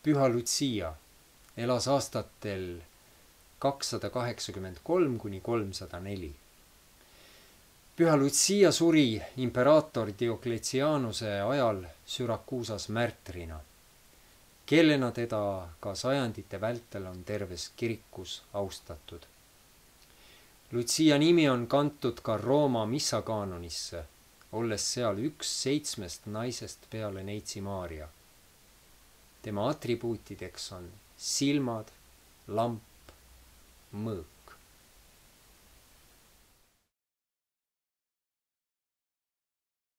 Püha Lucia elas aastatel 283 kuni 304. Püha Lucia suri imperaator Diokletianuse ajal Syrakuusas märtrina, kellena teda ka sajandite vältel on terves kirikus austatud. Lucia nimi on kantud ka Rooma missakaanonisse, olles seal üks 7 naisest peale Neitsi Maaria. Tema atribuutideks on silmad, lamp, mõõk.